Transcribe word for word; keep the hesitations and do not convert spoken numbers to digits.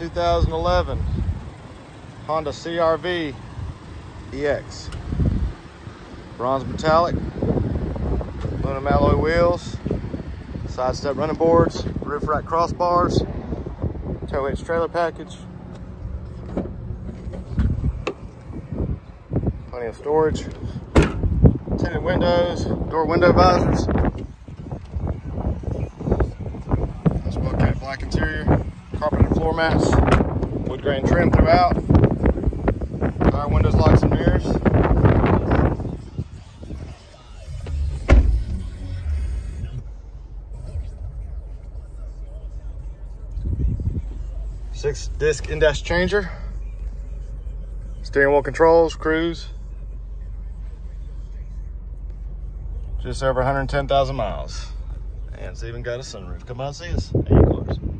two thousand eleven Honda C R V E X. Bronze metallic, aluminum alloy wheels, side step running boards, roof rack crossbars, tow hitch trailer package, plenty of storage, tinted windows, door window visors, nice well-kept black interior, carpeted floor mats, wood grain trim throughout, power windows, locks, and mirrors. Six disc in-dash changer, steering wheel controls, cruise, just over one hundred ten thousand miles, and it's even got a sunroof. Come on, see us. Eight cars.